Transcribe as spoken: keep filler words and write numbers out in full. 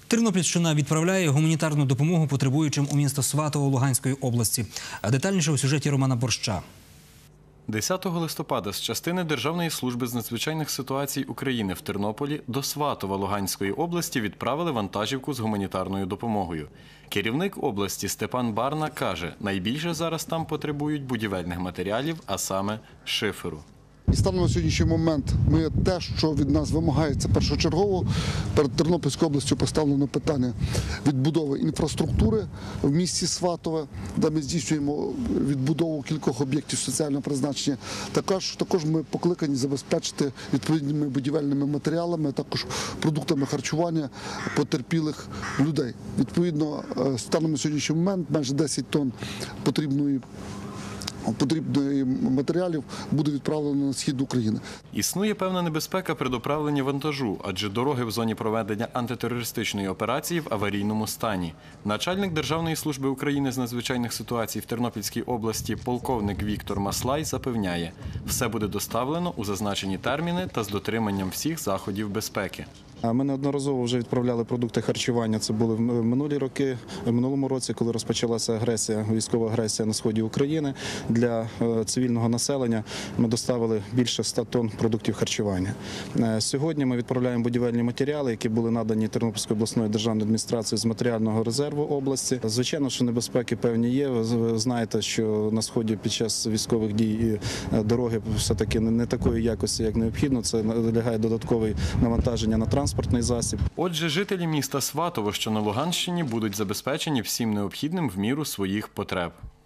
Тернопільщина відправляє гуманітарну допомогу потребуючим у місто Сватово Луганської області. А детальніше у сюжеті Романа Борща. десятого листопада з частини Державної служби з надзвичайних ситуацій України в Тернополі до Сватова Луганської області відправили вантажівку з гуманітарною допомогою. Керівник області Степан Барна каже, найбільше зараз там потребують будівельних матеріалів, а саме шиферу. І станом на сьогоднішній момент ми те, що від нас вимагається першочергово, перед Тернопільською областю поставлено питання відбудови інфраструктури в місті Сватове, де ми здійснюємо відбудову кількох об'єктів соціального призначення. Також, також ми покликані забезпечити відповідними будівельними матеріалами, а також продуктами харчування потерпілих людей. Відповідно, станом на сьогоднішній момент майже десять тонн потрібної потрібних матеріалів буде відправлено на схід України. Існує певна небезпека при доправленні вантажу, адже дороги в зоні проведення антитерористичної операції в аварійному стані. Начальник Державної служби України з надзвичайних ситуацій в Тернопільській області полковник Віктор Маслай запевняє, все буде доставлено у зазначені терміни та з дотриманням всіх заходів безпеки. Ми неодноразово вже відправляли продукти харчування. Це були в минулі роки, в минулому році, коли розпочалася агресія, військова агресія на сході України. Для цивільного населення ми доставили більше ста тонн продуктів харчування. Сьогодні ми відправляємо будівельні матеріали, які були надані Тернопільською обласною державною адміністрацією з матеріального резерву області. Звичайно, що небезпеки певні є. Ви знаєте, що на сході під час військових дій дороги все-таки не такої якості, як необхідно. Це лягає додаткове навантаження на транспортний засіб. Отже, жителі міста Сватово, що на Луганщині, будуть забезпечені всім необхідним в міру своїх потреб.